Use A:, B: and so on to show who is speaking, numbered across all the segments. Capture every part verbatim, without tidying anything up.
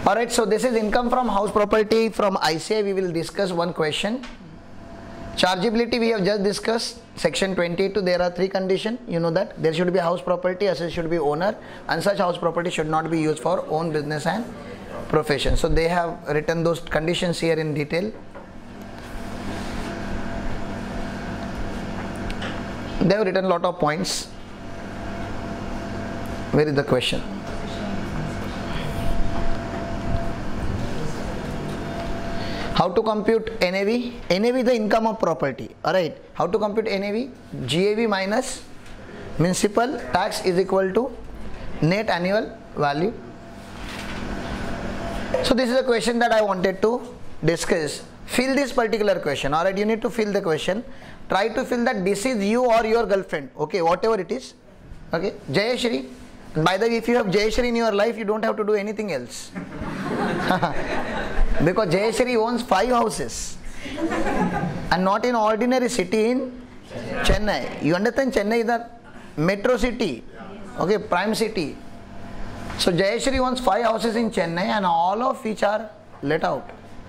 A: Alright, so this is income from house property. From I C A we will discuss one question. Chargeability we have just discussed. Section twenty-two, there are three conditions. You know that. There should be house property, asset should be owner, and such house property should not be used for own business and profession. So they have written those conditions here in detail. They have written a lot of points. Where is the question? How to compute N A V? N A V is the income of property. Alright. How to compute N A V? G A V minus municipal tax is equal to net annual value. So this is a question that I wanted to discuss. Fill this particular question. Alright, you need to fill the question. Try to fill that this is you or your girlfriend. Okay, whatever it is. Okay, Jayashri. By the way, if you have Jayashri in your life, you don't have to do anything else. Because Jayashri owns five houses and not in ordinary city in Chennai. You understand? Chennai is the metro city, okay, prime city. So Jayashri owns five houses in Chennai and all of which are let out.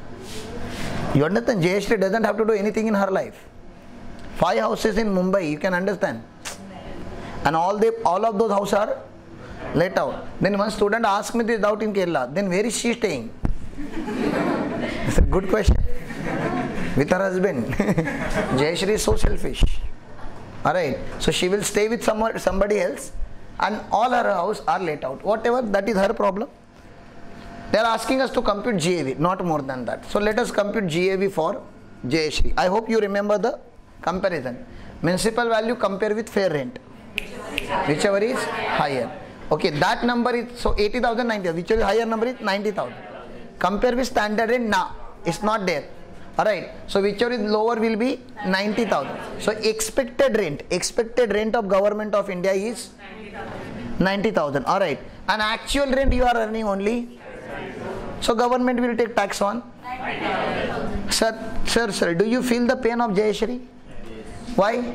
A: You understand? Jayashri doesn't have to do anything in her life. Five houses in Mumbai, you can understand. And all the all of those houses are let out. Then one student asked me this doubt in Kerala. Then where is she staying? It's a good question. With her husband. Jayashri is so selfish. Alright. So she will stay with someone, somebody else and all her house are let out. Whatever, that is her problem. They are asking us to compute G A V, not more than that. So let us compute G A V for Jayashri. I hope you remember the comparison. Municipal value compare with fair rent. Whichever is higher. Okay, that number is, so eighty thousand, ninety thousand. Whichever is higher number is ninety thousand. Compare with standard rent, nah, it's not there. Alright, so whichever is lower will be ninety thousand. So expected rent, expected rent of government of India is ninety thousand. Alright, and actual rent you are earning only. So government will take tax on. Sir, sir, sir, do you feel the pain of Jayashri? Why?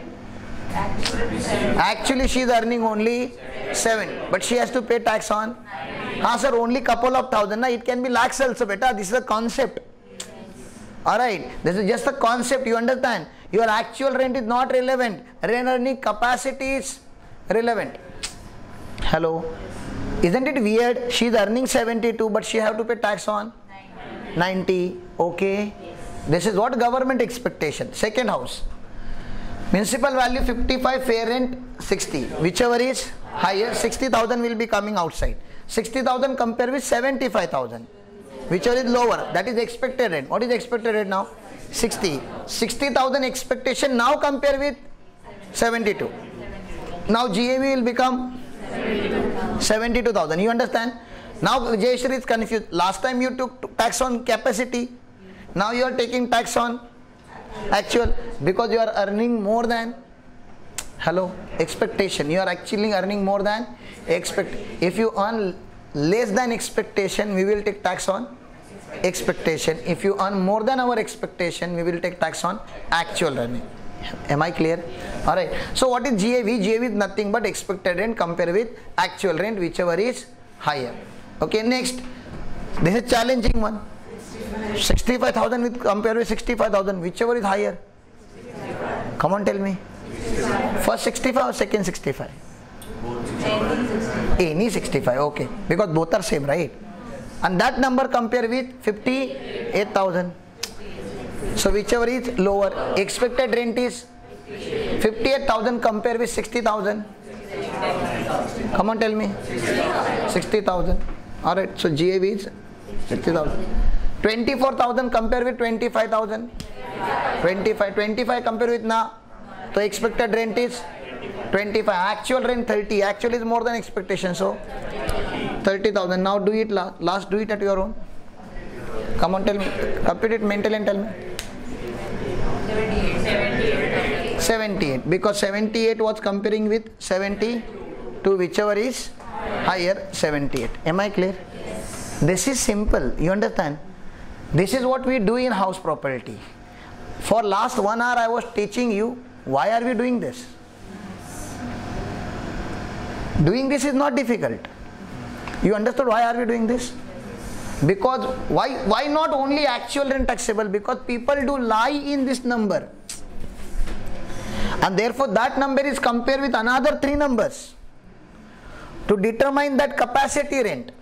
A: Actually she is earning only seven, but she has to pay tax on. Ah sir, only couple of thousand. Na, it can be lakhs also, beta. This is a concept. Alright, this is just a concept, you understand? Your actual rent is not relevant. Rent earning capacity is relevant. Hello? Isn't it weird? She is earning seventy-two, but she have to pay tax on ninety. Okay. This is what government expectation. Second house. Municipal value fifty-five, fair rent sixty. Whichever is higher, sixty thousand will be coming outside. sixty thousand compare with seventy-five thousand. Whichever is lower, that is expected rent. What is expected rent now? sixty. sixty thousand expectation now compare with seventy-two. Now G A V will become seventy-two thousand. You understand? Now Jayashri is confused. Last time you took tax on capacity. Now you are taking tax on actual, because you are earning more than, hello, expectation. You are actually earning more than expect. If you earn less than expectation, we will take tax on expectation. If you earn more than our expectation, we will take tax on actual earning. Am I clear? Alright. So what is G A V? G A V is nothing but expected rent compare with actual rent, whichever is higher. Okay, next. This is challenging one. sixty-five thousand with compare with sixty-five thousand, whichever is higher. Come on, tell me. First sixty-five or second sixty-five? Any sixty-five, okay. Because both are same, right? And that number compare with fifty-eight thousand. So whichever is lower. Expected rent is fifty-eight thousand compare with sixty thousand. Come on, tell me. sixty thousand. Alright, so G A V is sixty thousand. twenty-four thousand compare with twenty-five thousand. twenty-five. twenty-five compare with na. So expected rent is twenty-five. Actual rent thirty. Actual is more than expectation. So thirty thousand. Now do it last. Last do it at your own. Come on, tell me. Compute it mentally and tell me. seventy-eight. Because seventy-eight was comparing with seventy-two. Whichever is higher, seventy-eight. Am I clear? This is simple. You understand? This is what we do in house property. For last one hour I was teaching you why are we doing this. Doing this is not difficult. You understood why are we doing this? Because why, why not only actual rent taxable? Because people do lie in this number. And therefore that number is compared with another three numbers to determine that capacity rent.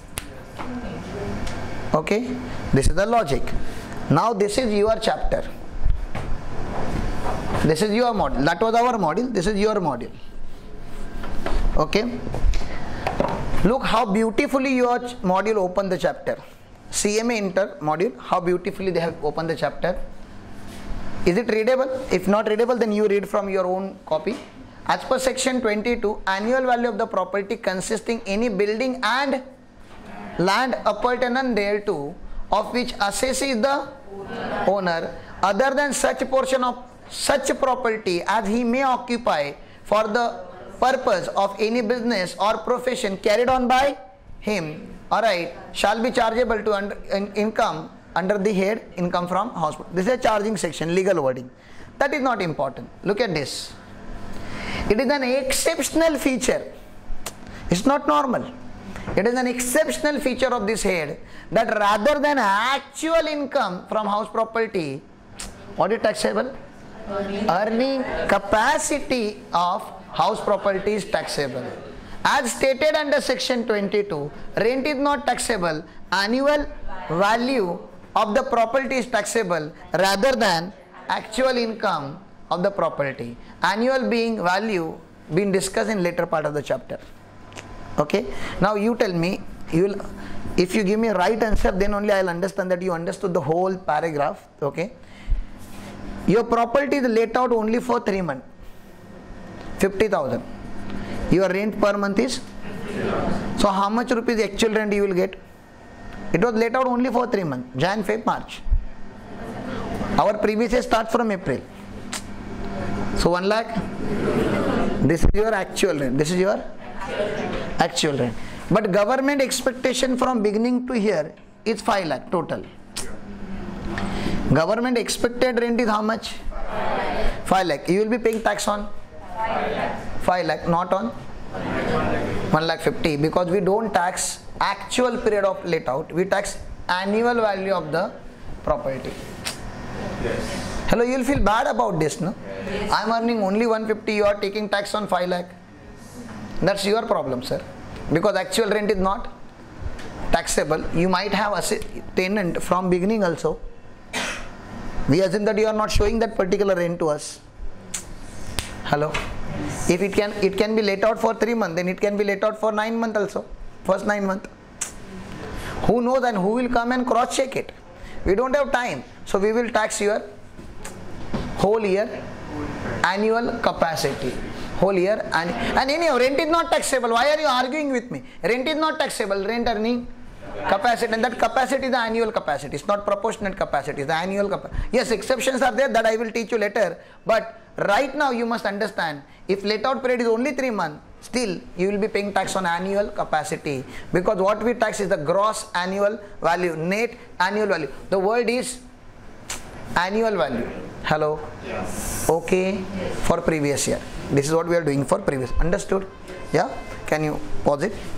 A: Okay, this is the logic. Now this is your chapter. This is your model. That was our model. This is your model. Okay. Look how beautifully your module opened the chapter. C M A Inter module, how beautifully they have opened the chapter. Is it readable? If not readable, then you read from your own copy. As per section twenty-two, annual value of the property consisting any building and land appurtenant thereto, of which assessee is the owner, other than such portion of such property as he may occupy for the purpose of any business or profession carried on by him, alright, shall be chargeable to under, in, income under the head income from house. This is a charging section, legal wording. That is not important. Look at this. It is an exceptional feature. It's not normal. It is an exceptional feature of this head that rather than actual income from house property, what is taxable? Earning, Earning capacity of house property is taxable. As stated under section twenty-two, rent is not taxable. Annual value of the property is taxable rather than actual income of the property. Annual being value being discussed in later part of the chapter. Okay. Now you tell me, you will, if you give me right answer, then only I will understand that you understood the whole paragraph. Okay. Your property is let out only for three months. fifty thousand. Your rent per month is? So how much rupees actual rent you will get? It was let out only for three months. Jan, Feb, March. Our previous year starts from April. So one lakh. This is your actual rent. This is your actual rent. But government expectation from beginning to here is five lakh total. Government expected rent is how much? five lakh. You will be paying tax on? five lakh, not on one lakh fifty, because we don't tax actual period of let out, we tax annual value of the property. Yes. Hello, you will feel bad about this, no? Yes. I am earning only one fifty, you are taking tax on five lakh. That's your problem, sir, because actual rent is not taxable. You might have a tenant from beginning also. We assume that you are not showing that particular rent to us. Hello. If it can it can be let out for three months, then it can be let out for nine months also. First nine months. Who knows and who will come and cross check it? We don't have time. So we will tax your whole year annual capacity. Whole year and and anyhow rent is not taxable. Why are you arguing with me? Rent is not taxable. Rent earning capacity, and that capacity is the annual capacity. It's not proportionate capacity. It's the annual capacity. Yes, exceptions are there that I will teach you later. But right now you must understand, if let out period is only three months, still you will be paying tax on annual capacity, because what we tax is the gross annual value, net annual value. The word is annual value. Hello? Yes. Okay? Yes. For previous year. This is what we are doing for previous. Understood? Yeah? Can you pause it?